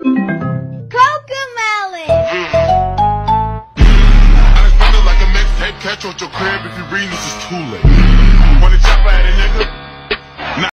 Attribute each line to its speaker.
Speaker 1: Cocomelon.
Speaker 2: I spend it like a mixtape, catch on your crib if you read this is too late.